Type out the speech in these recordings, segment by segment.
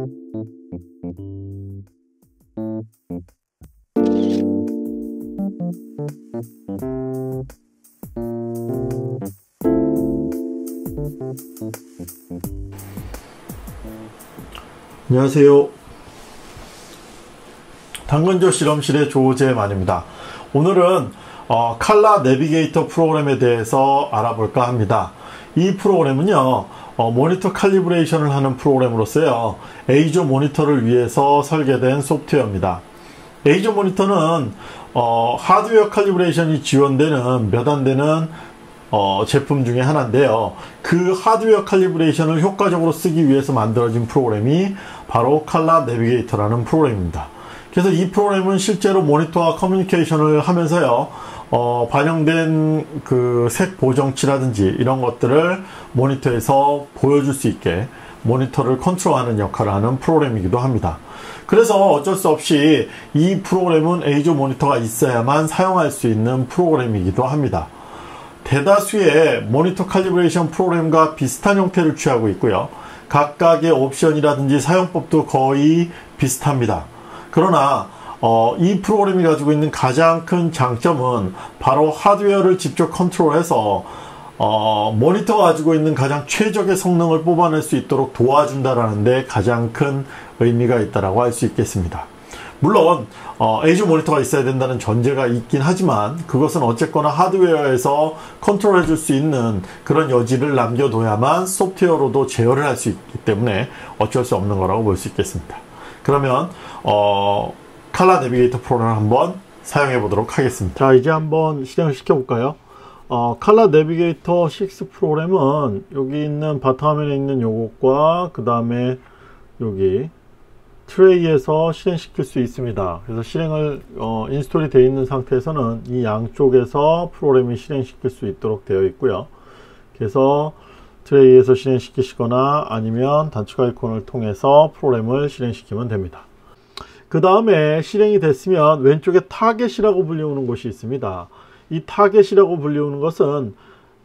안녕하세요. 당근조 실험실의 조재만입니다. 오늘은 칼라 내비게이터 프로그램에 대해서 알아볼까 합니다. 이 프로그램은요, 모니터 칼리브레이션을 하는 프로그램으로서요, 에이조 모니터를 위해서 설계된 소프트웨어입니다. 에이조 모니터는 하드웨어 칼리브레이션이 지원되는 몇 안 되는 제품 중에 하나인데요. 그 하드웨어 칼리브레이션을 효과적으로 쓰기 위해서 만들어진 프로그램이 바로 칼라 내비게이터라는 프로그램입니다. 그래서 이 프로그램은 실제로 모니터와 커뮤니케이션을 하면서요, 반영된 그 색 보정치라든지 이런 것들을 모니터에서 보여줄 수 있게 모니터를 컨트롤하는 역할을 하는 프로그램이기도 합니다. 그래서 어쩔 수 없이 이 프로그램은 에이조 모니터가 있어야만 사용할 수 있는 프로그램이기도 합니다. 대다수의 모니터 칼리브레이션 프로그램과 비슷한 형태를 취하고 있고요. 각각의 옵션이라든지 사용법도 거의 비슷합니다. 그러나 이 프로그램이 가지고 있는 가장 큰 장점은 바로 하드웨어를 직접 컨트롤해서 모니터가 가지고 있는 가장 최적의 성능을 뽑아낼 수 있도록 도와준다는 데 가장 큰 의미가 있다고 할 수 있겠습니다. 물론 에이조 모니터가 있어야 된다는 전제가 있긴 하지만 그것은 어쨌거나 하드웨어에서 컨트롤해 줄 수 있는 그런 여지를 남겨둬야만 소프트웨어로도 제어를 할 수 있기 때문에 어쩔 수 없는 거라고 볼 수 있겠습니다. 그러면 칼라 내비게이터 프로그램을 한번 사용해 보도록 하겠습니다. 자, 이제 한번 실행을 시켜 볼까요? 칼라 내비게이터 6 프로그램은 여기 있는 바탕화면에 있는 요것과 그 다음에 여기 트레이에서 실행시킬 수 있습니다. 그래서 실행을 인스톨이 되어 있는 상태에서는 이 양쪽에서 프로그램이 실행시킬 수 있도록 되어 있고요. 그래서 트레이에서 실행시키시거나 아니면 단축 아이콘을 통해서 프로그램을 실행시키면 됩니다. 그 다음에 실행이 됐으면 왼쪽에 타겟이라고 불리우는 곳이 있습니다. 이 타겟이라고 불리우는 것은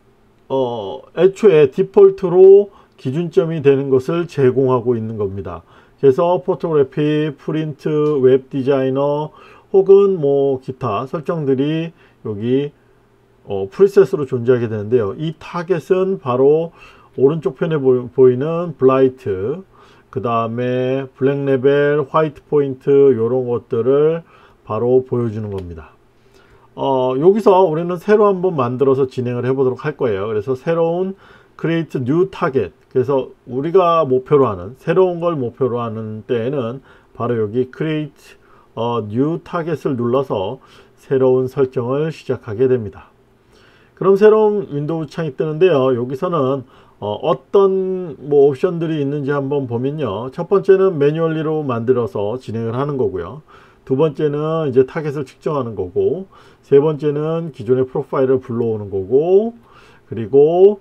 애초에 디폴트로 기준점이 되는 것을 제공하고 있는 겁니다. 그래서 포토그래피, 프린트, 웹 디자이너 혹은 뭐 기타 설정들이 여기 프리셋으로 존재하게 되는데요. 이 타겟은 바로 오른쪽 편에 보이는 블라이트, 그 다음에 블랙 레벨, 화이트 포인트 이런 것들을 바로 보여주는 겁니다. 여기서 우리는 새로 한번 만들어서 진행을 해 보도록 할 거예요. 그래서 새로운 create new target, 그래서 우리가 목표로 하는 새로운 걸 목표로 하는 때에는 바로 여기 create new target을 눌러서 새로운 설정을 시작하게 됩니다. 그럼 새로운 윈도우 창이 뜨는데요. 여기서는 어떤 뭐 옵션들이 있는지 한번 보면요. 첫 번째는 매뉴얼리로 만들어서 진행을 하는 거고요. 두 번째는 이제 타겟을 측정하는 거고, 세 번째는 기존의 프로파일을 불러오는 거고, 그리고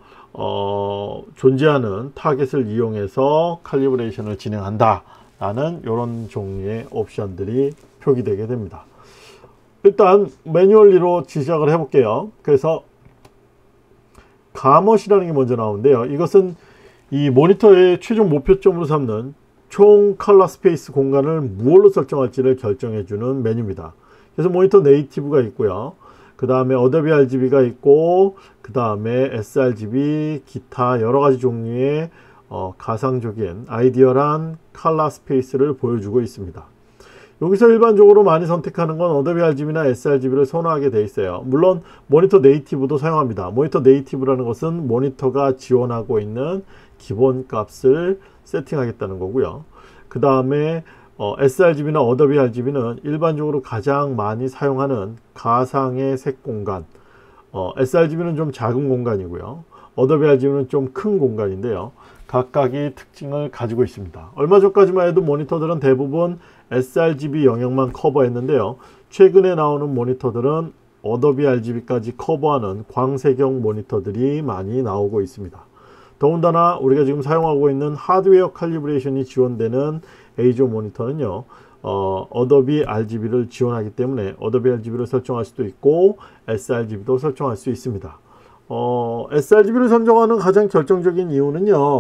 존재하는 타겟을 이용해서 칼리브레이션을 진행한다 라는 이런 종류의 옵션들이 표기되게 됩니다. 일단 매뉴얼리로 시작을 해 볼게요. 그래서 가멋이라는 게 먼저 나오는데요. 이것은 이 모니터의 최종 목표점으로 삼는 총 컬러 스페이스 공간을 무엇로 설정할지를 결정해 주는 메뉴입니다. 그래서 모니터 네이티브가 있고요. 그 다음에 어도비 RGB가 있고, 그 다음에 sRGB, 기타 여러가지 종류의 가상적인 아이디어란 컬러 스페이스를 보여주고 있습니다. 여기서 일반적으로 많이 선택하는 건 어도비 RGB나 sRGB를 선호하게 되어 있어요. 물론 모니터 네이티브도 사용합니다. 모니터 네이티브라는 것은 모니터가 지원하고 있는 기본 값을 세팅하겠다는 거고요. 그 다음에 sRGB나 어도비 RGB는 일반적으로 가장 많이 사용하는 가상의 색 공간, sRGB는 좀 작은 공간이고요. 어도비 RGB는 좀 큰 공간인데요. 각각이 특징을 가지고 있습니다. 얼마 전까지만 해도 모니터들은 대부분 sRGB 영역만 커버했는데요. 최근에 나오는 모니터들은 어도비 RGB까지 커버하는 광색형 모니터들이 많이 나오고 있습니다. 더군다나 우리가 지금 사용하고 있는 하드웨어 칼리브레이션이 지원되는 에이조 모니터는요, 어도비 RGB를 지원하기 때문에 어도비 RGB를 설정할 수도 있고 sRGB도 설정할 수 있습니다. sRGB를 선정하는 가장 결정적인 이유는요,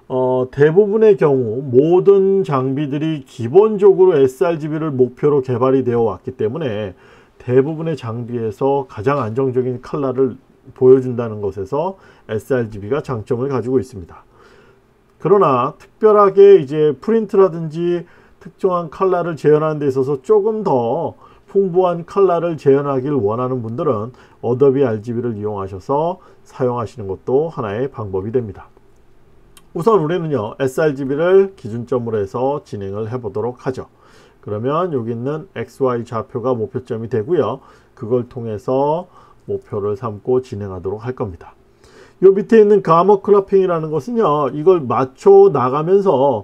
대부분의 경우 모든 장비들이 기본적으로 sRGB를 목표로 개발이 되어 왔기 때문에 대부분의 장비에서 가장 안정적인 컬러를 보여준다는 것에서 sRGB가 장점을 가지고 있습니다. 그러나 특별하게 이제 프린트라든지 특정한 컬러를 재현하는 데 있어서 조금 더 풍부한 컬러를 재현하길 원하는 분들은 어도비 RGB를 이용하셔서 사용하시는 것도 하나의 방법이 됩니다. 우선 우리는요 sRGB를 기준점으로 해서 진행을 해 보도록 하죠. 그러면 여기 있는 XY 좌표가 목표점이 되고요. 그걸 통해서 목표를 삼고 진행하도록 할 겁니다. 요 밑에 있는 가머 클러핑이라는 것은요, 이걸 맞춰 나가면서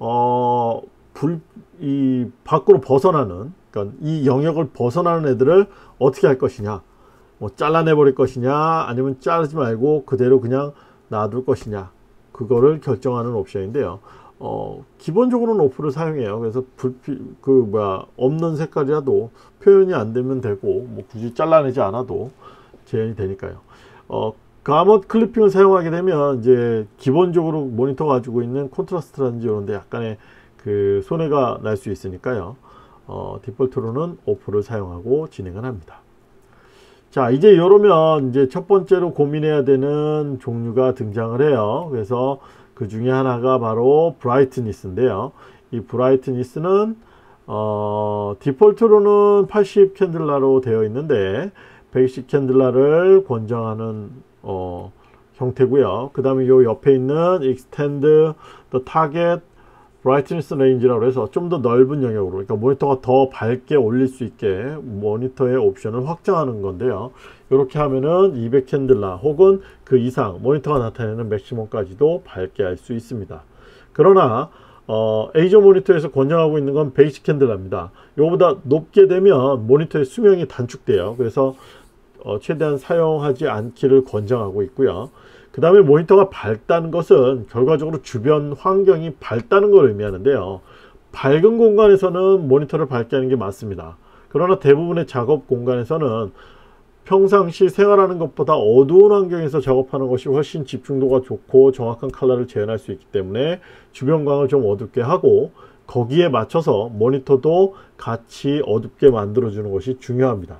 이 밖으로 벗어나는, 그러니까 이 영역을 벗어나는 애들을 어떻게 할 것이냐, 뭐 잘라내 버릴 것이냐, 아니면 자르지 말고 그대로 그냥 놔둘 것이냐, 그거를 결정하는 옵션인데요. 기본적으로는 오프를 사용해요. 그래서 없는 색깔이라도 표현이 안 되면 되고, 뭐 굳이 잘라내지 않아도 재현이 되니까요. 가머 클리핑을 사용하게 되면 이제 기본적으로 모니터 가지고 있는 콘트라스트라든지 이런 데 약간의 그 손해가 날 수 있으니까요. 디폴트로는 오프를 사용하고 진행을 합니다. 자, 이제 이러면 이제 첫 번째로 고민해야 되는 종류가 등장을 해요. 그래서 그 중에 하나가 바로 브라이트니스인데요. 이 브라이트니스는 디폴트로는 80 캔들라로 되어 있는데 120 캔들라를 권장하는 형태고요. 그 다음에 요 옆에 있는 Extend the Target Brightness Range라고 해서 좀 더 넓은 영역으로, 그러니까 모니터가 더 밝게 올릴 수 있게 모니터의 옵션을 확장하는 건데요. 이렇게 하면은 200 캔들라 혹은 그 이상 모니터가 나타내는 맥시멈까지도 밝게 할 수 있습니다. 그러나 에이저 모니터에서 권장하고 있는 건 120 캔들라입니다. 이거보다 높게 되면 모니터의 수명이 단축돼요. 그래서 최대한 사용하지 않기를 권장하고 있고요. 그 다음에 모니터가 밝다는 것은 결과적으로 주변 환경이 밝다는 걸 의미하는데요. 밝은 공간에서는 모니터를 밝게 하는 게 맞습니다. 그러나 대부분의 작업 공간에서는 평상시 생활하는 것보다 어두운 환경에서 작업하는 것이 훨씬 집중도가 좋고 정확한 컬러를 재현할 수 있기 때문에 주변광을 좀 어둡게 하고 거기에 맞춰서 모니터도 같이 어둡게 만들어주는 것이 중요합니다.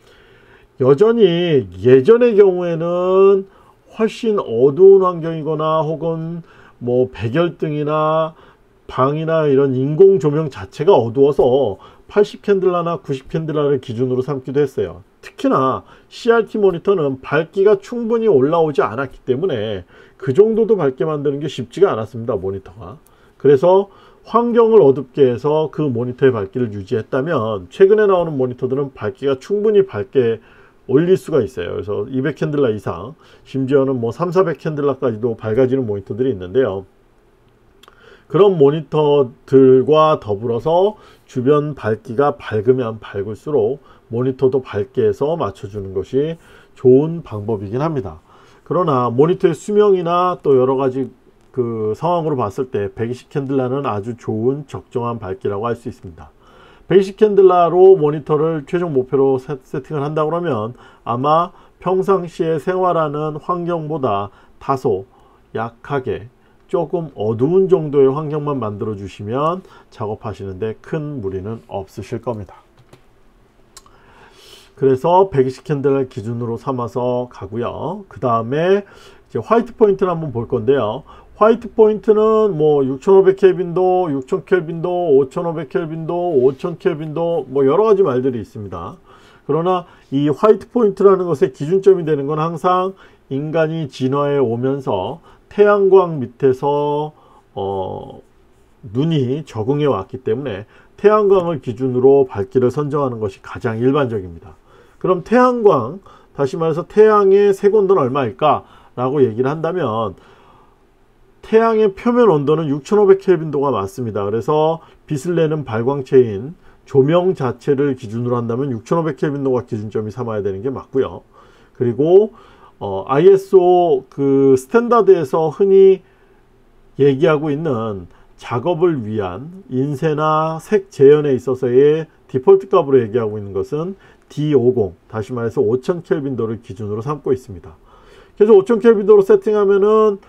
여전히 예전의 경우에는 훨씬 어두운 환경이거나 혹은 뭐 백열등이나 방이나 이런 인공 조명 자체가 어두워서 80 캔들라나 90 캔들라를 기준으로 삼기도 했어요. 특히나 CRT 모니터는 밝기가 충분히 올라오지 않았기 때문에 그 정도도 밝게 만드는 게 쉽지가 않았습니다, 모니터가. 그래서 환경을 어둡게 해서 그 모니터의 밝기를 유지했다면 최근에 나오는 모니터들은 밝기가 충분히 밝게 올릴 수가 있어요. 그래서 200 캔들라 이상, 심지어는 뭐 300, 400 캔들라까지도 밝아지는 모니터들이 있는데요. 그런 모니터들과 더불어서 주변 밝기가 밝으면 밝을수록 모니터도 밝게 해서 맞춰주는 것이 좋은 방법이긴 합니다. 그러나 모니터의 수명이나 또 여러가지 그 상황으로 봤을 때 120 캔들라는 아주 좋은 적정한 밝기라고 할 수 있습니다. 120 캔들라로 모니터를 최종 목표로 세팅을 한다 그러면 아마 평상시에 생활하는 환경보다 다소 약하게 조금 어두운 정도의 환경만 만들어 주시면 작업하시는데 큰 무리는 없으실 겁니다. 그래서 120 캔들을 기준으로 삼아서 가고요. 그 다음에 이제 화이트 포인트를 한번 볼 건데요. 화이트 포인트는 뭐 6500 켈빈도, 6000 켈빈도, 5500 켈빈도, 5000 켈빈도 뭐 여러 가지 말들이 있습니다. 그러나 이 화이트 포인트라는 것의 기준점이 되는 건 항상 인간이 진화해 오면서 태양광 밑에서 눈이 적응해 왔기 때문에 태양광을 기준으로 밝기를 선정하는 것이 가장 일반적입니다. 그럼 태양광, 다시 말해서 태양의 색온도는 얼마일까? 라고 얘기를 한다면 태양의 표면 온도는 6500 켈빈도가 맞습니다. 그래서 빛을 내는 발광체인 조명 자체를 기준으로 한다면 6500 켈빈도가 기준점이 삼아야 되는 게 맞고요. 그리고 ISO 그 스탠다드에서 흔히 얘기하고 있는 작업을 위한 인쇄나 색 재현에 있어서의 디폴트 값으로 얘기하고 있는 것은 D50, 다시 말해서 5000 켈빈도를 기준으로 삼고 있습니다. 그래서 5000 켈빈도로 세팅하면은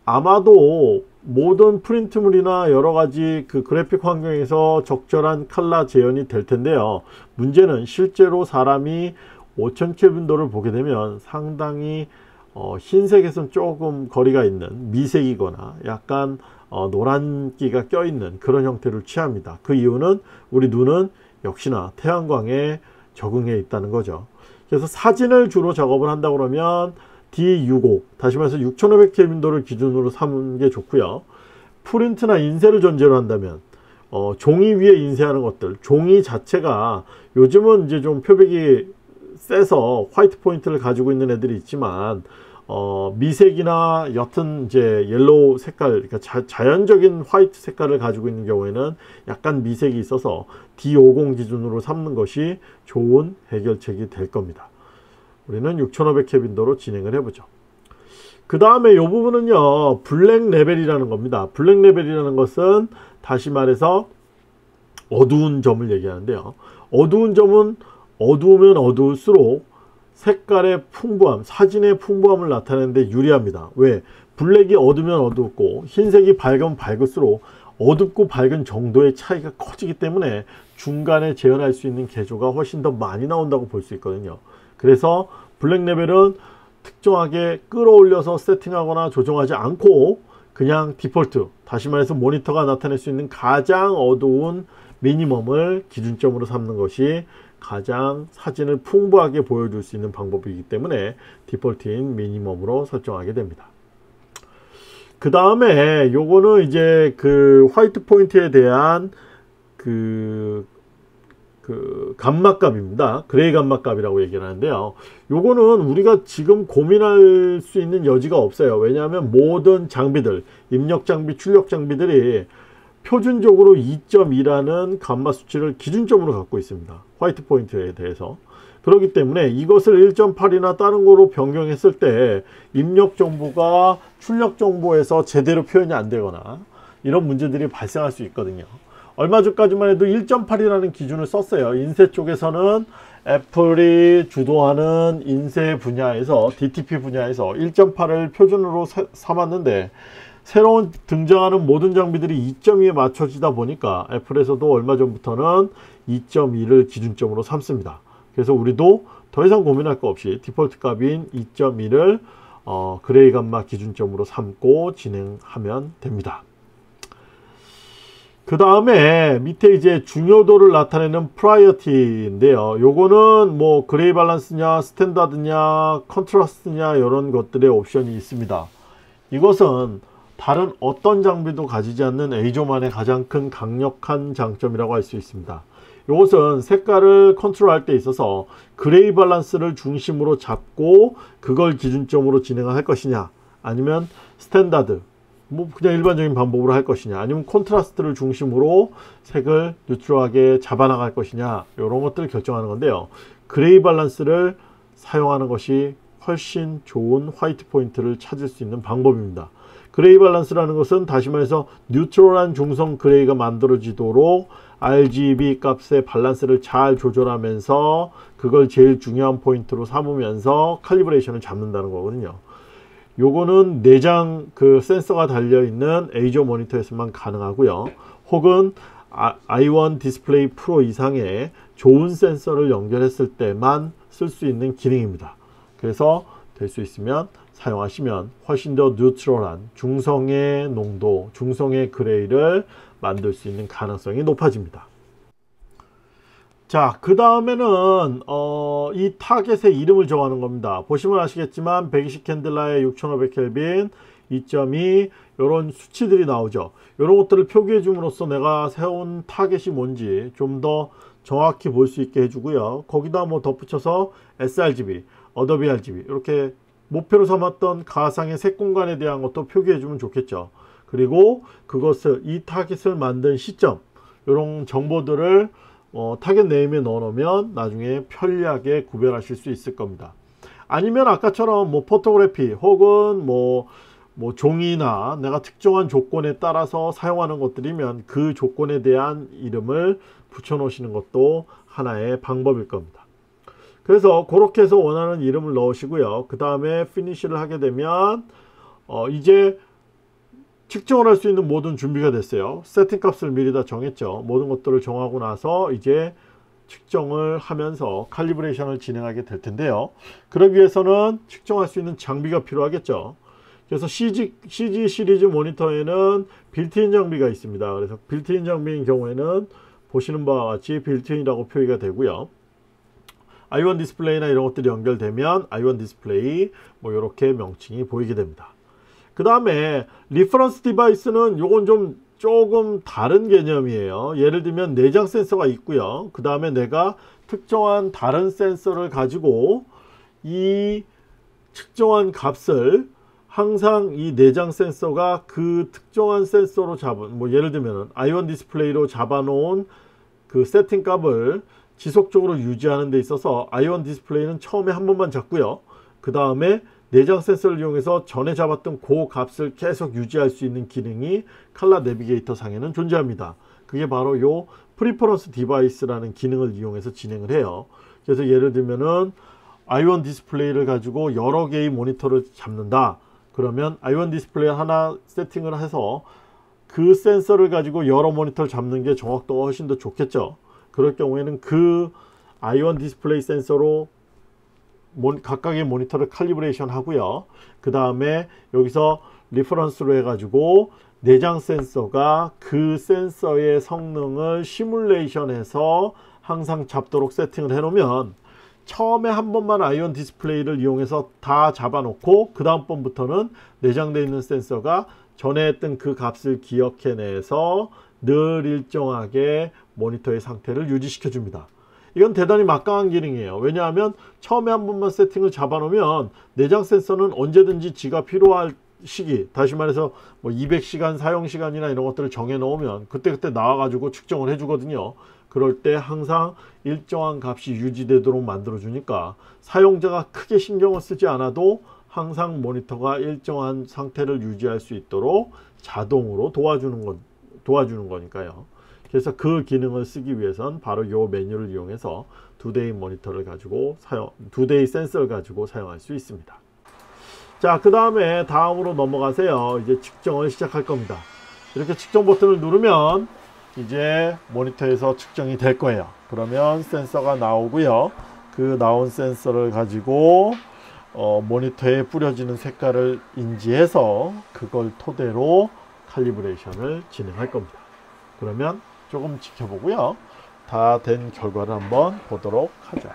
아마도 모든 프린트물이나 여러가지 그 그래픽 환경에서 적절한 컬러 재현이 될 텐데요. 문제는 실제로 사람이 5000 켈빈도를 보게 되면 상당히 흰색에서는 조금 거리가 있는 미색이거나 약간 노란기가 껴있는 그런 형태를 취합니다. 그 이유는 우리 눈은 역시나 태양광에 적응해 있다는 거죠. 그래서 사진을 주로 작업을 한다 그러면 D65, 다시 말해서 6500 켈빈도를 기준으로 삼는 게 좋고요. 프린트나 인쇄를 전제로 한다면 종이 위에 인쇄하는 것들, 종이 자체가 요즘은 이제 좀 표백이 세서 화이트 포인트를 가지고 있는 애들이 있지만 미색이나 옅은 이제 옐로우 색깔, 그러니까 자연적인 화이트 색깔을 가지고 있는 경우에는 약간 미색이 있어서 D50 기준으로 삼는 것이 좋은 해결책이 될 겁니다. 우리는 6500 켈빈도로 진행을 해보죠. 그 다음에 이 부분은요, 블랙 레벨이라는 겁니다. 블랙 레벨이라는 것은 다시 말해서 어두운 점을 얘기하는데요. 어두운 점은 어두우면 어두울수록 색깔의 풍부함, 사진의 풍부함을 나타내는데 유리합니다. 왜? 블랙이 어두우면 어둡고 흰색이 밝으면 밝을수록 어둡고 밝은 정도의 차이가 커지기 때문에 중간에 재현할 수 있는 개조가 훨씬 더 많이 나온다고 볼 수 있거든요. 그래서 블랙 레벨은 특정하게 끌어올려서 세팅하거나 조정하지 않고 그냥 디폴트, 다시 말해서 모니터가 나타낼 수 있는 가장 어두운 미니멈을 기준점으로 삼는 것이 가장 사진을 풍부하게 보여줄 수 있는 방법이기 때문에 디폴트인 미니멈으로 설정하게 됩니다. 그 다음에 요거는 이제 그 화이트 포인트에 대한 그 감마값입니다. 그레이 감마값이라고 얘기를 하는데요. 요거는 우리가 지금 고민할 수 있는 여지가 없어요. 왜냐하면 모든 장비들, 입력 장비, 출력 장비들이 표준적으로 2.2라는 감마 수치를 기준점으로 갖고 있습니다. 화이트 포인트에 대해서. 그렇기 때문에 이것을 1.8이나 다른 거로 변경했을 때 입력 정보가 출력 정보에서 제대로 표현이 안 되거나 이런 문제들이 발생할 수 있거든요. 얼마 전까지만 해도 1.8이라는 기준을 썼어요. 인쇄 쪽에서는 애플이 주도하는 인쇄 분야에서, DTP 분야에서 1.8을 표준으로 삼았는데 새로운 등장하는 모든 장비들이 2.2에 맞춰지다 보니까 애플에서도 얼마 전부터는 2.2를 기준점으로 삼습니다. 그래서 우리도 더 이상 고민할 거 없이 디폴트 값인 2.2를 그레이 감마 기준점으로 삼고 진행하면 됩니다. 그 다음에 밑에 이제 중요도를 나타내는 프라이어티인데요. 요거는 뭐 그레이 밸런스냐, 스탠다드냐, 컨트라스트냐 이런 것들의 옵션이 있습니다. 이것은 다른 어떤 장비도 가지지 않는 에이조만의 가장 큰 강력한 장점이라고 할 수 있습니다. 이것은 색깔을 컨트롤할 때 있어서 그레이 밸런스를 중심으로 잡고 그걸 기준점으로 진행할 것이냐, 아니면 스탠다드, 뭐 그냥 일반적인 방법으로 할 것이냐, 아니면 콘트라스트를 중심으로 색을 뉴트럴하게 잡아나갈 것이냐, 이런 것들을 결정하는 건데요. 그레이 밸런스를 사용하는 것이 훨씬 좋은 화이트 포인트를 찾을 수 있는 방법입니다. 그레이 밸런스라는 것은 다시 말해서 뉴트럴한 중성 그레이가 만들어지도록 RGB 값의 밸런스를 잘 조절하면서 그걸 제일 중요한 포인트로 삼으면서 칼리브레이션을 잡는다는 거거든요. 요거는 내장 그 센서가 달려있는 에이조 모니터에서만 가능하고요. 혹은 i1 디스플레이 프로 이상의 좋은 센서를 연결했을 때만 쓸 수 있는 기능입니다. 그래서 될 수 있으면 사용하시면 훨씬 더 뉴트럴한 중성의 농도, 중성의 그레이를 만들 수 있는 가능성이 높아집니다. 자, 그 다음에는 이 타겟의 이름을 정하는 겁니다. 보시면 아시겠지만 120 캔들라에 6500 켈빈, 2.2 이런 수치들이 나오죠. 이런 것들을 표기해 줌으로써 내가 세운 타겟이 뭔지 좀 더 정확히 볼 수 있게 해주고요. 거기다 뭐 덧붙여서 sRGB, 어도비 RGB 이렇게 목표로 삼았던 가상의 색 공간에 대한 것도 표기해 주면 좋겠죠. 그리고 그것을, 이 타겟을 만든 시점, 이런 정보들을 타겟 네임에 넣어 놓으면 나중에 편리하게 구별하실 수 있을 겁니다. 아니면 아까처럼 뭐 포토그래피 혹은 뭐 종이나 내가 특정한 조건에 따라서 사용하는 것들이면 그 조건에 대한 이름을 붙여 놓으시는 것도 하나의 방법일 겁니다. 그래서 그렇게 해서 원하는 이름을 넣으시고요. 그 다음에 피니쉬를 하게 되면 이제 측정을 할 수 있는 모든 준비가 됐어요. 세팅 값을 미리 다 정했죠. 모든 것들을 정하고 나서 이제 측정을 하면서 칼리브레이션을 진행하게 될 텐데요. 그러기 위해서는 측정할 수 있는 장비가 필요하겠죠. 그래서 CG 시리즈 모니터에는 빌트인 장비가 있습니다. 그래서 빌트인 장비인 경우에는 보시는 바와 같이 빌트인이라고 표기가 되고요. I1 디스플레이나 이런 것들이 연결되면 I1 디스플레이 뭐 이렇게 명칭이 보이게 됩니다. 그 다음에 리퍼런스 디바이스는 요건 좀 조금 다른 개념이에요. 예를 들면 내장 센서가 있고요. 그 다음에 내가 특정한 다른 센서를 가지고 이 측정한 값을 항상 이 내장 센서가 그 특정한 센서로 잡은, 뭐 예를 들면 I1 디스플레이로 잡아놓은 그 세팅 값을 지속적으로 유지하는 데 있어서 I1 디스플레이는 처음에 한 번만 잡고요. 그 다음에 내장 센서를 이용해서 전에 잡았던 그 값을 계속 유지할 수 있는 기능이 칼라 내비게이터 상에는 존재합니다. 그게 바로 요 프리퍼런스 디바이스라는 기능을 이용해서 진행을 해요. 그래서 예를 들면은 I1 디스플레이를 가지고 여러 개의 모니터를 잡는다. 그러면 I1 디스플레이 하나 세팅을 해서 그 센서를 가지고 여러 모니터를 잡는 게 정확도가 훨씬 더 좋겠죠. 그럴 경우에는 그 I1 디스플레이 센서로 각각의 모니터를 칼리브레이션 하고요. 그 다음에 여기서 리퍼런스로 해가지고 내장 센서가 그 센서의 성능을 시뮬레이션해서 항상 잡도록 세팅을 해놓으면 처음에 한 번만 I1 디스플레이를 이용해서 다 잡아놓고 그 다음 번부터는 내장되어 있는 센서가 전에 했던 그 값을 기억해내서 늘 일정하게 모니터의 상태를 유지시켜 줍니다. 이건 대단히 막강한 기능이에요. 왜냐하면 처음에 한 번만 세팅을 잡아놓으면 내장 센서는 언제든지 지가 필요할 시기, 다시 말해서 뭐 200시간 사용시간이나 이런 것들을 정해 놓으면 그때그때 나와가지고 측정을 해주거든요. 그럴 때 항상 일정한 값이 유지되도록 만들어 주니까 사용자가 크게 신경을 쓰지 않아도 항상 모니터가 일정한 상태를 유지할 수 있도록 자동으로 도와주는 거니까요. 그래서 그 기능을 쓰기 위해선 바로 이 메뉴를 이용해서 2데이 모니터를 가지고 2데이 센서를 가지고 사용할 수 있습니다. 자, 그 다음에 다음으로 넘어가세요. 이제 측정을 시작할 겁니다. 이렇게 측정 버튼을 누르면 이제 모니터에서 측정이 될 거예요. 그러면 센서가 나오고요. 그 나온 센서를 가지고 모니터에 뿌려지는 색깔을 인지해서 그걸 토대로 칼리브레이션을 진행할 겁니다. 그러면 조금 지켜보고요. 다 된 결과를 한번 보도록 하죠.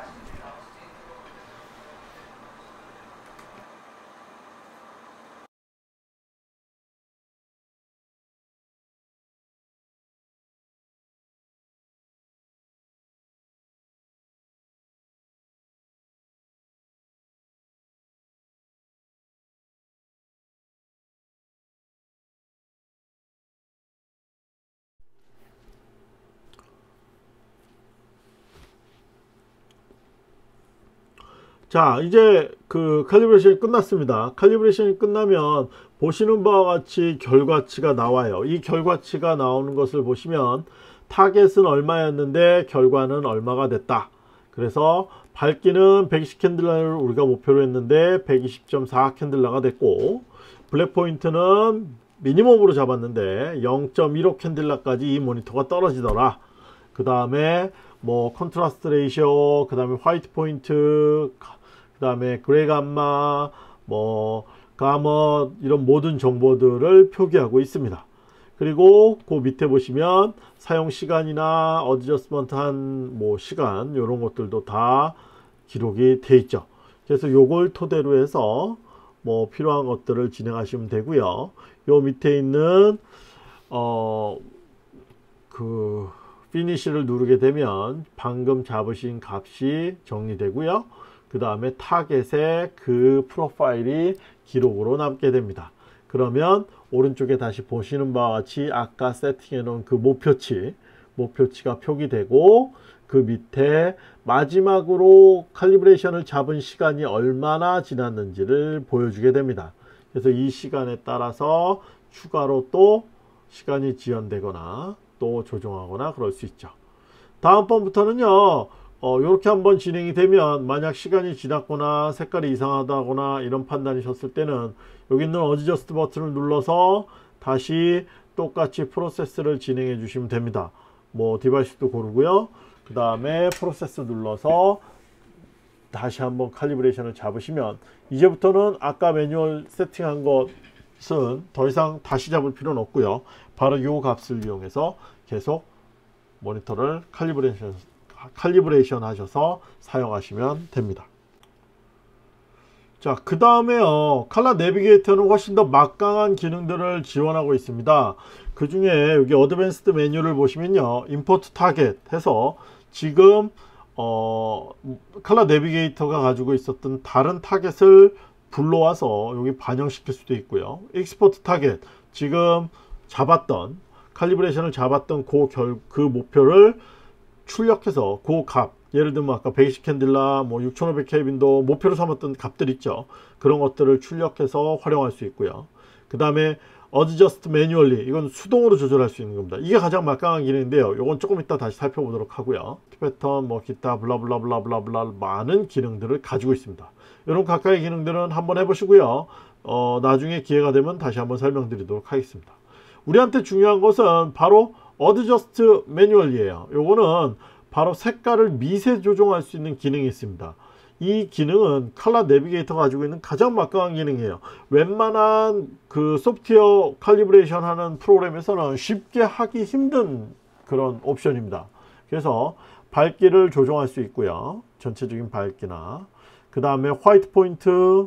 자, 이제 그 칼리브레이션이 끝났습니다. 칼리브레이션이 끝나면 보시는 바와 같이 결과치가 나와요. 이 결과치가 나오는 것을 보시면 타겟은 얼마였는데 결과는 얼마가 됐다. 그래서 밝기는 120 캔들라를 우리가 목표로 했는데 120.4 캔들라가 됐고, 블랙 포인트는 미니멈으로 잡았는데 0.15 캔들라까지 이 모니터가 떨어지더라. 그 다음에 뭐 컨트라스트 레이쇼, 그 다음에 화이트 포인트, 그 다음에 그레이 감마, 뭐 가머, 이런 모든 정보들을 표기하고 있습니다. 그리고 그 밑에 보시면 사용 시간이나 어드저스먼트 한 뭐 시간, 이런 것들도 다 기록이 돼 있죠. 그래서 요걸 토대로 해서 뭐 필요한 것들을 진행하시면 되고요. 요 밑에 있는 그 피니시를 누르게 되면 방금 잡으신 값이 정리되고요. 그 다음에 타겟의 그 프로파일이 기록으로 남게 됩니다. 그러면 오른쪽에 다시 보시는 바와 같이 아까 세팅해 놓은 그 목표치가 표기되고, 그 밑에 마지막으로 칼리브레이션을 잡은 시간이 얼마나 지났는지를 보여주게 됩니다. 그래서 이 시간에 따라서 추가로 또 시간이 지연되거나 또 조정하거나 그럴 수 있죠. 다음번부터는요, 이렇게 한번 진행이 되면 만약 시간이 지났거나 색깔이 이상하다거나 이런 판단이셨을 때는 여기 있는 어드저스트 버튼을 눌러서 다시 똑같이 프로세스를 진행해 주시면 됩니다. 뭐 디바이스도 고르고요. 그 다음에 프로세스 눌러서 다시 한번 칼리브레이션을 잡으시면 이제부터는 아까 매뉴얼 세팅한 것은 더 이상 다시 잡을 필요는 없고요. 바로 이 값을 이용해서 계속 모니터를 칼리브레이션 하셔서 사용하시면 됩니다. 자, 그 다음에요. 칼라 내비게이터는 훨씬 더 막강한 기능들을 지원하고 있습니다. 그 중에 여기 어드밴스드 메뉴를 보시면요. 임포트 타겟 해서 지금 칼라 내비게이터가 가지고 있었던 다른 타겟을 불러와서 여기 반영시킬 수도 있고요. 익스포트 타겟, 지금 잡았던 칼리브레이션을 잡았던 그 목표를 출력해서 그 값, 예를 들면 아까 베이식 캔딜라, 뭐 6500 켈빈도 목표로 삼았던 값들 있죠. 그런 것들을 출력해서 활용할 수 있고요. 그 다음에 Adjust Manually, 이건 수동으로 조절할 수 있는 겁니다. 이게 가장 막강한 기능인데요. 이건 조금 이따 다시 살펴보도록 하고요. 패턴, 뭐 기타 블라블라블라블라블라 많은 기능들을 가지고 있습니다. 이런 각각의 기능들은 한번 해보시고요. 나중에 기회가 되면 다시 한번 설명드리도록 하겠습니다. 우리한테 중요한 것은 바로 Adjust Manually예요. 요거는 바로 색깔을 미세 조정할 수 있는 기능이 있습니다. 이 기능은 칼라 내비게이터가 가지고 있는 가장 막강한 기능이에요. 웬만한 그 소프트웨어 칼리브레이션 하는 프로그램에서는 쉽게 하기 힘든 그런 옵션입니다. 그래서 밝기를 조정할 수 있고요. 전체적인 밝기나 그 다음에 화이트 포인트,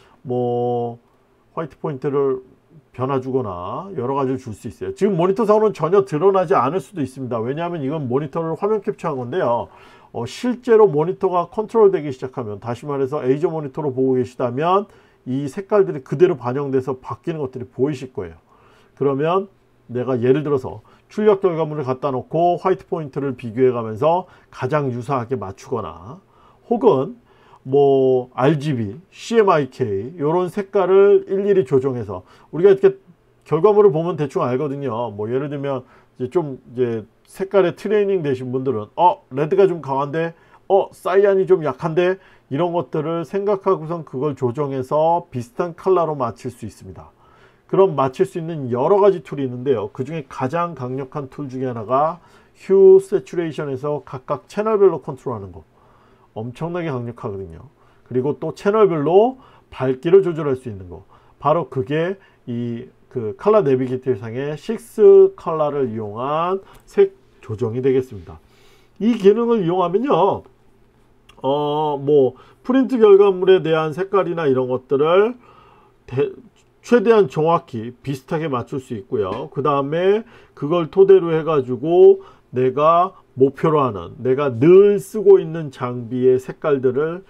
뭐 화이트 포인트를 변화 주거나 여러 가지를 줄 수 있어요. 지금 모니터상으로는 전혀 드러나지 않을 수도 있습니다. 왜냐하면 이건 모니터를 화면 캡처한 건데요. 실제로 모니터가 컨트롤 되기 시작하면, 다시 말해서 에이저 모니터로 보고 계시다면 이 색깔들이 그대로 반영돼서 바뀌는 것들이 보이실 거예요. 그러면 내가 예를 들어서 출력 결과물을 갖다 놓고 화이트 포인트를 비교해 가면서 가장 유사하게 맞추거나, 혹은 뭐 RGB, CMYK 이런 색깔을 일일이 조정해서, 우리가 이렇게 결과물을 보면 대충 알거든요. 뭐 예를 들면 이제 색깔에 트레이닝 되신 분들은 레드가 좀 강한데 사이안이 좀 약한데, 이런 것들을 생각하고선 그걸 조정해서 비슷한 컬러로 맞출 수 있습니다. 그럼 맞출 수 있는 여러 가지 툴이 있는데요. 그 중에 가장 강력한 툴 중에 하나가 휴 세츄레이션에서 각각 채널별로 컨트롤하는 거. 엄청나게 강력하거든요. 그리고 또 채널별로 밝기를 조절할 수 있는 거. 바로 그게 그 칼라 내비게이터 상의 6 컬러를 이용한 색 조정이 되겠습니다. 이 기능을 이용하면요, 뭐 프린트 결과물에 대한 색깔이나 이런 것들을 최대한 정확히 비슷하게 맞출 수 있고요. 그 다음에 그걸 토대로 해가지고 내가 목표로 하는, 내가 늘 쓰고 있는 장비의 색깔들을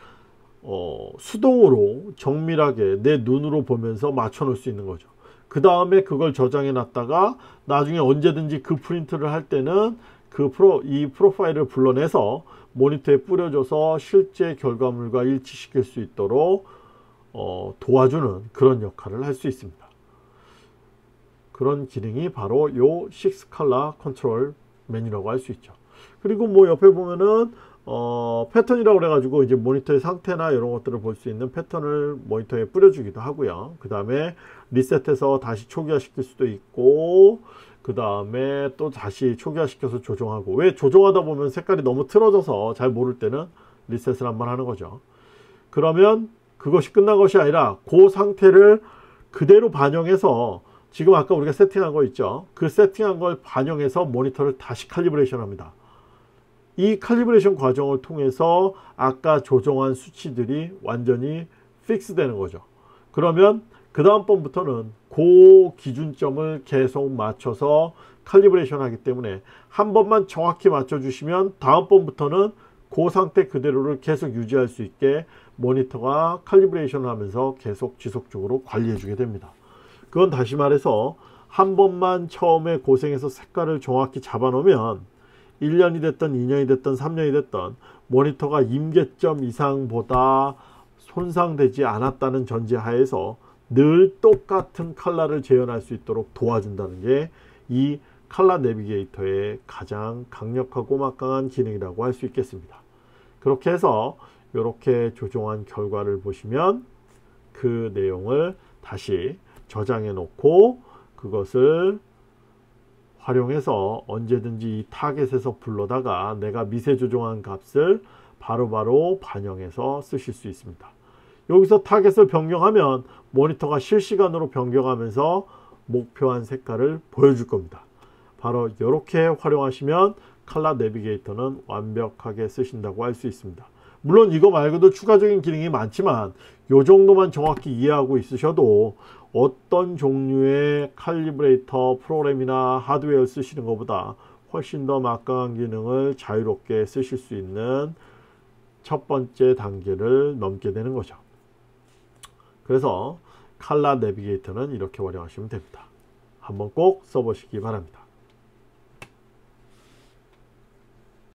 수동으로 정밀하게 내 눈으로 보면서 맞춰 놓을 수 있는 거죠. 그 다음에 그걸 저장해 놨다가 나중에 언제든지 그 프린트를 할 때는 이 프로파일을 불러내서 모니터에 뿌려줘서 실제 결과물과 일치시킬 수 있도록 도와주는 그런 역할을 할 수 있습니다. 그런 기능이 바로 요 6 컬러 컨트롤 메뉴라고 할 수 있죠. 그리고 뭐 옆에 보면은 패턴이라고 그래가지고 이제 모니터의 상태나 이런 것들을 볼 수 있는 패턴을 모니터에 뿌려주기도 하고요. 그 다음에 리셋해서 다시 초기화 시킬 수도 있고, 그 다음에 또 다시 초기화 시켜서 조정하고, 왜 조정하다 보면 색깔이 너무 틀어져서 잘 모를 때는 리셋을 한번 하는 거죠. 그러면 그것이 끝난 것이 아니라 그 상태를 그대로 반영해서, 지금 아까 우리가 세팅한 거 있죠. 그 세팅한 걸 반영해서 모니터를 다시 칼리브레이션 합니다. 이 칼리브레이션 과정을 통해서 아까 조정한 수치들이 완전히 픽스 되는 거죠. 그러면 그 다음 번부터는 그 기준점을 계속 맞춰서 칼리브레이션 하기 때문에 한 번만 정확히 맞춰주시면 다음 번부터는 그 상태 그대로를 계속 유지할 수 있게 모니터가 칼리브레이션을 하면서 계속 지속적으로 관리해 주게 됩니다. 그건 다시 말해서 한 번만 처음에 고생해서 색깔을 정확히 잡아 놓으면 1년이 됐든 2년이 됐든 3년이 됐든 모니터가 임계점 이상보다 손상되지 않았다는 전제하에서 늘 똑같은 컬러를 재현할 수 있도록 도와준다는 게 이 칼라 내비게이터의 가장 강력하고 막강한 기능이라고 할 수 있겠습니다. 그렇게 해서 이렇게 조정한 결과를 보시면 그 내용을 다시 저장해 놓고 그것을 활용해서 언제든지 이 타겟에서 불러다가 내가 미세 조정한 값을 바로바로 반영해서 쓰실 수 있습니다. 여기서 타겟을 변경하면 모니터가 실시간으로 변경하면서 목표한 색깔을 보여줄 겁니다. 바로 이렇게 활용하시면 컬러 내비게이터는 완벽하게 쓰신다고 할 수 있습니다. 물론 이거 말고도 추가적인 기능이 많지만 이 정도만 정확히 이해하고 있으셔도 어떤 종류의 칼리브레이터 프로그램이나 하드웨어 쓰시는 것보다 훨씬 더 막강한 기능을 자유롭게 쓰실 수 있는 첫 번째 단계를 넘게 되는 거죠. 그래서 컬러 내비게이터는 이렇게 활용하시면 됩니다. 한번 꼭 써보시기 바랍니다.